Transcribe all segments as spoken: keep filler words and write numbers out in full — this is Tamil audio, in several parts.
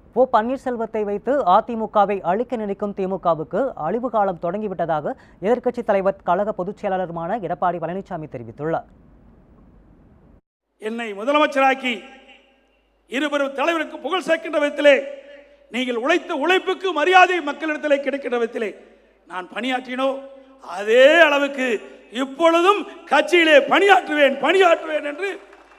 ஓ பன்னீர்செல்வத்தை வைத்து அதிமுகவை அழிக்க நினைக்கும் திமுகவுக்கு அழிவு காலம் தொடங்கிவிட்டதாக எதிர்க்கட்சித் தலைவர் கழக பொதுச் செயலாளருமான எடப்பாடி பழனிசாமி தெரிவித்துள்ளார். என்னை முதலமைச்சராக்கி இருவரும் தலைவருக்கு புகழ் சேர்க்கின்ற விதத்திலே, நீங்கள் உழைத்த உழைப்புக்கு மரியாதை மக்களிடத்திலே கிடைக்கின்ற விதத்திலே நான் பணியாற்றினோ அதே அளவுக்கு இப்பொழுதும் கட்சியிலே பணியாற்றுவேன் பணியாற்றுவேன் என்று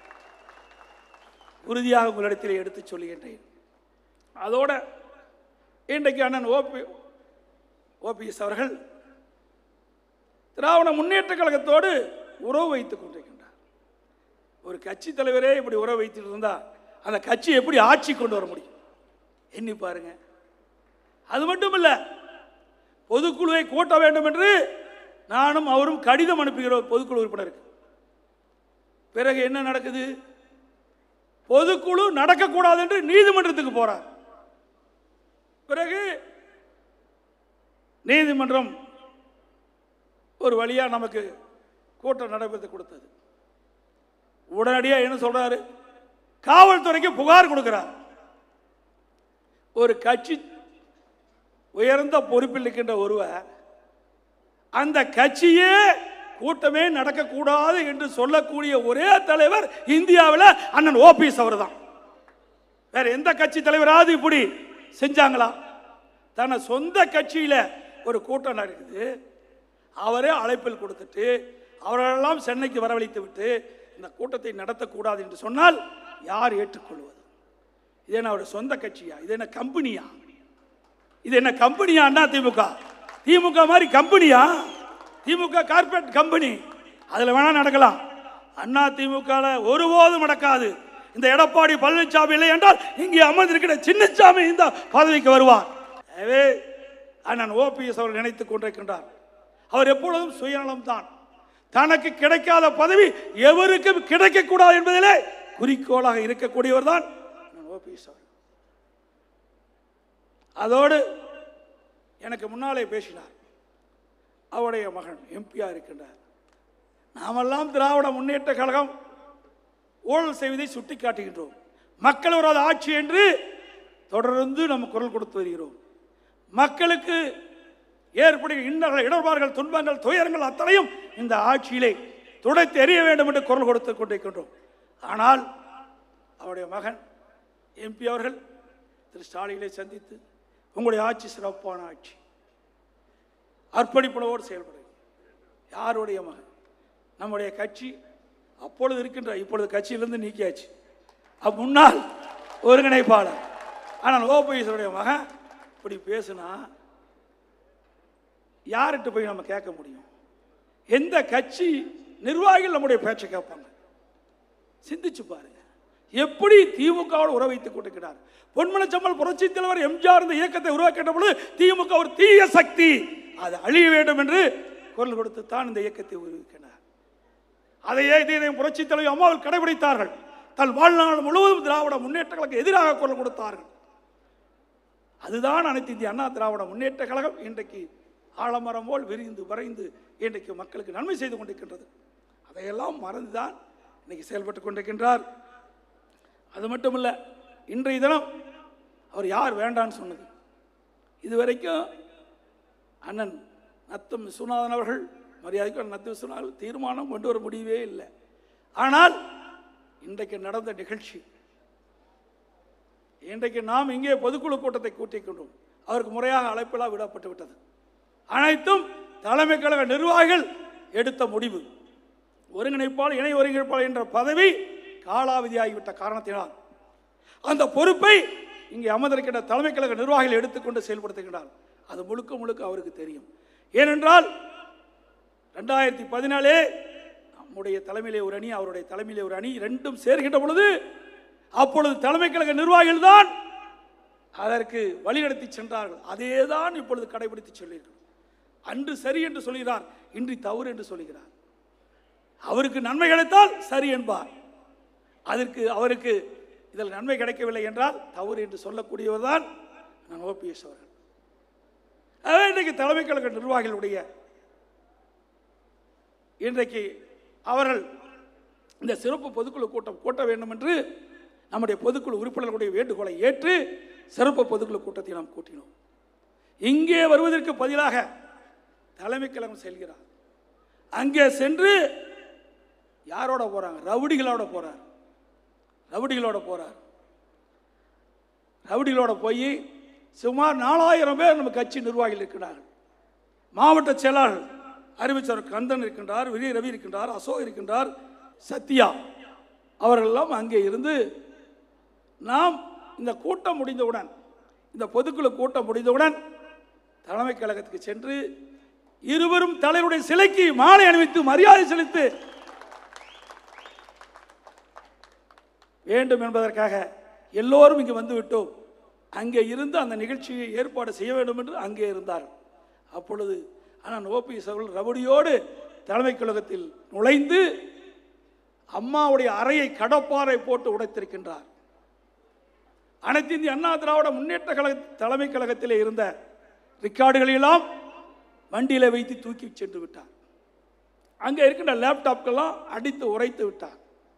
உறுதியாக உங்களிடத்திலே எடுத்துச் சொல்லுகின்றேன். அதோட இன்றைக்கு அண்ணன் ஓபி ஓபிஎஸ் அவர்கள் திராவிட முன்னேற்ற கழகத்தோடு உறவு வைத்துக் கொண்டிருக்கின்றார். ஒரு கட்சி தலைவரே இப்படி உறவு வைத்துட்டு இருந்தா அந்த கட்சி எப்படி ஆட்சி கொண்டு வர முடியும்? எண்ணி பாருங்க. அது மட்டும் இல்ல, பொதுக்குழுவை கூட்ட வேண்டும் என்று நானும் அவரும் கடிதம் அனுப்புகிறோம் பொதுக்குழு உறுப்பினருக்கு. பிறகு என்ன நடக்குது? பொதுக்குழு நடக்கக்கூடாது என்று நீதிமன்றத்துக்கு போறார். பிறகு நீதிமன்றம் ஒரு வழியா நமக்கு கூட்டம் நடைபெற்று கொடுத்தது. உடனடியாக என்ன சொல்றாரு? காவல்துறைக்கு புகார் கொடுக்கிறார். ஒரு கட்சி உயர்ந்த பொறுப்பில் இருக்கின்ற ஒருவர் அந்த கட்சியே கூட்டமே நடக்கக்கூடாது என்று சொல்லக்கூடிய ஒரே தலைவர் இந்தியாவில் அண்ணன் ஓபிஎஸ் அவர் தான். வேற எந்த கட்சி தலைவராவது இப்படி செஞ்சாங்களா? தன சொந்த கட்சியில ஒரு கூட்டம் நடக்குது, அவரே அழைப்பில் கொடுத்துட்டு அவர்களெல்லாம் சென்னைக்கு வரவழைத்து விட்டு இந்த கூட்டத்தை நடத்தக்கூடாது என்று சொன்னால் யார் ஏற்றுக்கொள்வது? இது என்ன அவருடைய சொந்த கட்சியா? இது என்ன கம்பெனியா? இது என்ன கம்பெனியா? அண்ணா திமுக திமுக மாதிரி கம்பெனியா? திமுக கார்பரேட் கம்பெனி, அதுல வேணா நடக்கலாம். அண்ணா திமுக ஒருபோதும் நடக்காது. இந்த எடப்பாடி பழனிசாமி இல்லை என்றால் இங்கே அமர்ந்திருக்கிற சின்னசாமி இந்த பதவிக்கு வருவார். எனவே அண்ணன் ஓபிஎஸ் அவர் நினைத்துக் கொண்டிருக்கின்றார். அவர் எப்பொழுதும் சுயநலம் தான். தனக்கு கிடைக்காத பதவி எவருக்கும் கிடைக்கக்கூடாது என்பதிலே குறிக்கோளாக இருக்கக்கூடியவர் தான் ஓபிஎஸ் அவர். அதோடு எனக்கு முன்னாலே பேசினார். அவருடைய மகன் எம்பியா இருக்கின்றார். நாமெல்லாம் திராவிட முன்னேற்ற கழகம் ஊழல் செய்வதை சுட்டி காட்டுகின்றோம். மக்கள் விரோத ஆட்சி என்று தொடர்ந்து நம்ம குரல் கொடுத்து வருகிறோம். மக்களுக்கு ஏற்படுகிற இன்னல்கள், இடர்பாடுகள், துன்பங்கள், துயரங்கள் அத்தனையும் இந்த ஆட்சியிலே துடைத்து எறிய வேண்டும் என்று குரல் கொடுத்து கொண்டிருக்கின்றோம். ஆனால் அவருடைய மகன் எம்பி அவர்கள் திரு ஸ்டாலினை சந்தித்து உங்களுடைய ஆட்சி சிறப்பான ஆட்சி, அர்ப்பணிப்புணர்வோடு செயல்படுகிறது. யாருடைய மகன்? நம்முடைய கட்சி அப்பொழுது இருக்கின்ற, இப்பொழுது கட்சியிலிருந்து நீக்கியாச்சு, முன்னாள் ஒருங்கிணைப்பாளர் ஆனால் ஓபிஎஸ் உடைய மகன் இப்படி பேசுனா யார்கிட்ட போய் நம்ம கேட்க முடியும்? எந்த கட்சி நிர்வாகிகள் நம்முடைய பேச்சை கேட்பாங்க? சிந்திச்சு பாருங்க. எப்படி திமுகவோடு உறவு வைத்துக் கொண்டிருக்கிறார். பொன்மனச்செம்மல் புரட்சி தலைவர் எம்ஜிஆர் இந்த இயக்கத்தை உருவாக்கிட்ட பொழுது திமுக ஒரு தீய சக்தி, அது அழிய வேண்டும் என்று குரல் கொடுத்து தான் இந்த இயக்கத்தை உருவாக்கினார். அதையே இதை புரட்சி தலைவர் அம்மாவில் கடைபிடித்தார்கள். தன் வாழ்நாள் முழுவதும் திராவிட முன்னேற்ற கழகம் எதிராக குரல் கொடுத்தார்கள். அதுதான் அனைத்து இந்திய அண்ணா திராவிட முன்னேற்ற கழகம் இன்றைக்கு ஆலமரம் போல் விரிந்து வரைந்து இன்றைக்கு மக்களுக்கு நன்மை செய்து கொண்டிருக்கின்றது. அதையெல்லாம் மறந்துதான் இன்னைக்கு செயல்பட்டு கொண்டிருக்கின்றார். அது மட்டுமல்ல, இன்றைய தினம் அவர் யார் வேண்டான்னு சொன்னது? இதுவரைக்கும் அண்ணன் நத்தம் விஸ்வநாதன் அவர்கள், மரியாதைக்கு நத்தம் விஸ்வநாதன் தீர்மானம் கொண்டு வர முடியவே இல்லை. ஆனால் இன்றைக்கு நடந்த நிகழ்ச்சி, இன்றைக்கு நாம் இங்கே பொதுக்குழு கூட்டத்தை கூட்டிக் கொண்டோம். அவருக்கு முறையாக அழைப்பெல்லாம் விடப்பட்டு விட்டது. அனைத்தும் தலைமை கழக நிர்வாகிகள் எடுத்த முடிவு. ஒருங்கிணைப்பாளர், இணை ஒருங்கிணைப்பாளர் என்ற பதவி காலாவதியாகிவிட்ட காரணத்தினால் அந்த பொறுப்பை இங்கே அமர்ந்திருக்கின்ற தலைமை கழக நிர்வாகிகள் எடுத்துக்கொண்டு செயல்படுத்துகின்றார். அது முழுக்க முழுக்க அவருக்கு தெரியும். ஏனென்றால் ரெண்டாயிரத்தி பதினாலே நம்முடைய தலைமையிலே ஒரு அணி, அவருடைய தலைமையிலே ஒரு அணி, ரெண்டும் சேர்கின்ற பொழுது அப்பொழுது தலைமை கழக நிர்வாகிகள் தான் அதற்கு வழிநடத்தி சென்றார்கள். அதே தான் இப்பொழுது கடைபிடித்து சொல்லியிருக்கிறார். அன்று சரி என்று சொல்கிறார், இன்று தவறு என்று சொல்கிறார். அவருக்கு நன்மை கிடைத்தால் சரி என்பார், அதற்கு அவருக்கு இதில் நன்மை கிடைக்கவில்லை என்றால் தவறு என்று சொல்லக்கூடியவர் தான் நான் ஓபிஎஸ் அவர்கள். இன்றைக்கு தலைமை கழக நிர்வாகிகளுடைய இன்றைக்கு அவர்கள் இந்த சிறப்பு பொதுக்குழு கூட்டம் கூட்ட வேண்டும் என்று நம்முடைய பொதுக்குழு உறுப்பினர்களுடைய வேண்டுகோளை ஏற்று சிறப்பு பொதுக்குழு கூட்டத்தை நாம் கூட்டினோம். இங்கே வருவதற்கு பதிலாக தலைமை கழகம் செல்கிறார். அங்கே சென்று யாரோட போறாங்க? ரவுடிகளோட போறார். ரவுடிகளோட போறார். ரவுடிகளோட போய் சுமார் நாலாயிரம் பேர் நம்ம கட்சி நிர்வாகிகள் இருக்கிறார்கள். மாவட்ட செயலாளர் அறிவிச்சர் கந்தன் இருக்கின்றார், விஜய் ரவி இருக்கின்றார், அசோக் இருக்கின்றார், சத்யா அவர்களெல்லாம் அங்கே இருந்து நாம் இந்த கூட்டம் முடிந்தவுடன், இந்த பொதுக்குழு கூட்டம் முடிந்தவுடன் தலைமை கழகத்துக்கு சென்று இருவரும் தலைவருடைய சிலைக்கு மாலை அணிவித்து மரியாதை செலுத்தி வேண்டும் என்பதற்காக எல்லோரும் இங்கு வந்து விட்டோம். அங்கே இருந்து அந்த நிகழ்ச்சியை ஏற்பாடு செய்ய வேண்டும் என்று அங்கே இருந்தார். அப்பொழுது ஆனால் ஓபிஎஸ் அவர்கள் ரவுடியோடு தலைமை கழகத்தில் நுழைந்து அம்மாவுடைய அறையை கடப்பாறை போட்டு உடைத்திருக்கின்றார். அனைத்து இந்திய அண்ணா திராவிட முன்னேற்ற கழக தலைமை கழகத்திலே இருந்த ரெக்கார்டுகளெல்லாம் வண்டியில வைத்து தூக்கி சென்று விட்டார். அங்கே இருக்கின்ற லேப்டாப்கெல்லாம் அடித்து உரைத்து விட்டார்.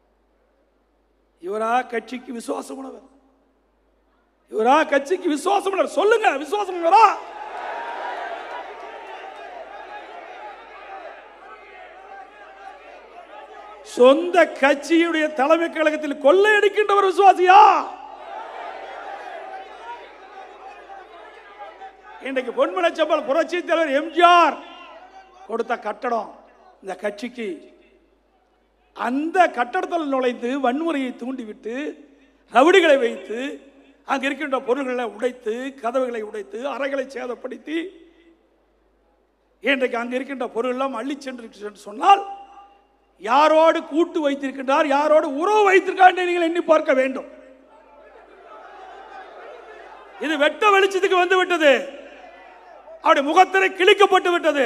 இவரா கட்சிக்கு விசுவாசம் உள்ளவர்? இவரா கட்சிக்கு விசுவாசம் உள்ளவர்? சொல்லுங்க, விசுவாசம் உள்ளவரா? சொந்த கட்சியுடைய தலைமை கழகத்தில் கொள்ளையடிக்கின்றவர் விசுவாசியா? இன்றைக்கு பொன்மனச்சம்பல் புரட்சி தலைவர் எம்ஜிஆர் கொடுத்த கட்டடம் இந்த கட்சிக்கு. அந்த கட்டடத்தில் நுழைந்து வன்முறையை தூண்டிவிட்டு ரவுடிகளை வைத்து அங்கு இருக்கின்ற பொருள்களை உடைத்து, கதவுகளை உடைத்து, அறைகளை சேதப்படுத்தி இன்றைக்கு அங்கு இருக்கின்ற பொருள் எல்லாம் அள்ளி சென்று சொன்னால் யாரோடு கூட்டு வைத்திருக்கின்றார், யாரோடு உறவு வைத்திருக்கார் நீங்கள் எண்ணி பார்க்க வேண்டும். இது வெட்ட வெளிச்சத்துக்கு வந்து விட்டது. அவருடைய முகத்திரை கிழிக்கப்பட்டு விட்டது.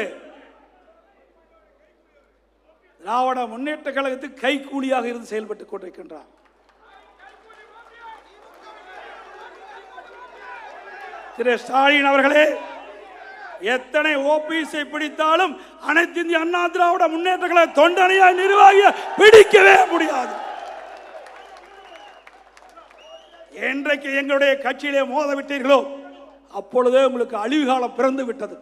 திராவிட முன்னேற்ற கழகத்துக்கு கை கூலியாக இருந்து செயல்பட்டுக் கொண்டிருக்கின்றார். திரு ஸ்டாலின் அவர்களே, எத்தனை ஓபிஎஸ்ஐ பிடித்தாலும் அனைத்து இந்திய அண்ணா திராவிட முன்னேற்ற கழக தொண்டனையா நிர்வாகிய பிடிக்கவே முடியாது. என்றைக்கு எங்களுடைய கட்சியிலே மோத விட்டீர்களோ அப்பொழுதே உங்களுக்கு அழிவு காலம் பிறந்து விட்டது.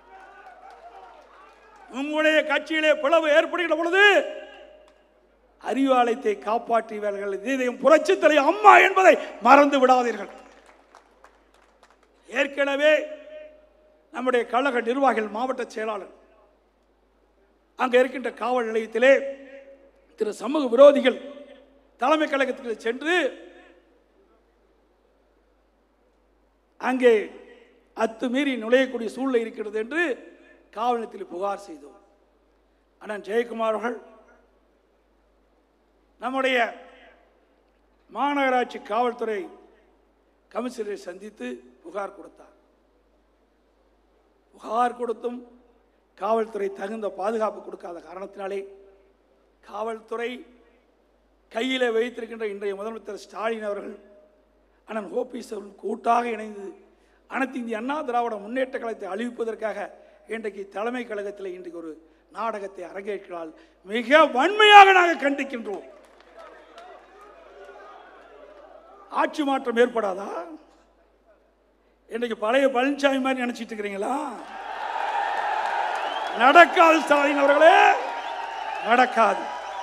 உங்களுடைய கட்சியிலே பிளவு ஏற்படுகிற பொழுது அறிவாலயத்தை காப்பாற்றியவர்கள் இதயம் புரட்சி தலைவர் அம்மா என்பதை மறந்து விடாதீர்கள். ஏற்கனவே நம்முடைய கழக நிர்வாகிகள், மாவட்ட செயலாளர், அங்க இருக்கின்ற காவல் நிலையத்திலே திரு சமூக விரோதிகள் தலைமை கழகத்துக்கு சென்று அங்கே அத்துமீறி நுழையக்கூடிய சூழ்நிலை இருக்கிறது என்று காவல் நிலையத்தில் புகார் செய்தோம். அண்ணன் ஜெயக்குமார் அவர்கள் நம்முடைய மாநகராட்சி காவல்துறை கமிஷனரை சந்தித்து புகார் கொடுத்தார். புகார் கொடுத்தும் காவல்துறை தகுந்த பாதுகாப்பு கொடுக்காத காரணத்தினாலே காவல்துறை கையிலே வைத்திருக்கின்ற இன்றைய முதலமைச்சர் ஸ்டாலின் அவர்கள் அண்ணன் ஓபிஎஸ் அவர்கள் கூட்டாக இணைந்து அனைத்து இந்திய அண்ணா திராவிட முன்னேற்ற கழகத்தை அழிவிப்பதற்காக இன்றைக்கு தலைமை கழகத்தில் இன்றைக்கு ஒரு நாடகத்தை அரங்கேற்கிறால் மிக வன்மையாக நாங்கள் கண்டிக்கின்றோம். ஆட்சி மாற்றம் ஏற்படாதா? இன்றைக்கு பழைய பழனிசாமி மாதிரி நினைச்சிட்டு இருக்கிறீங்களா? நடக்காது ஸ்டாலின் அவர்களே, நடக்காது.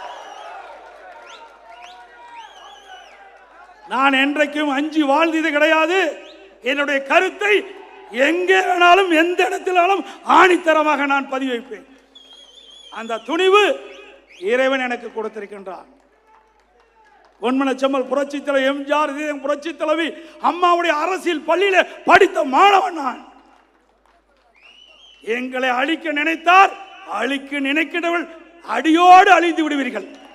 நான் என்றைக்கும் அஞ்சு வாழ்ந்தது கிடையாது. என்னுடைய கருத்தை எங்கே வேணாலும் எந்த இடத்திலும் ஆணித்தரமாக நான் பதிவு வைப்பேன். அந்த துணிவு இறைவன் எனக்கு கொடுத்திருக்கின்றார். பொன்மனச்சம்பல் புரட்சி தலைவர் எம்ஜிஆர் புரட்சி தலைவி அம்மாவுடைய அரசியல் பள்ளியில படித்த மாணவன் நான். எங்களை அழிக்க நினைத்தார், அழிக்க நினைக்கிறவர்கள் அடியோடு அழிந்து விடுவீர்கள்.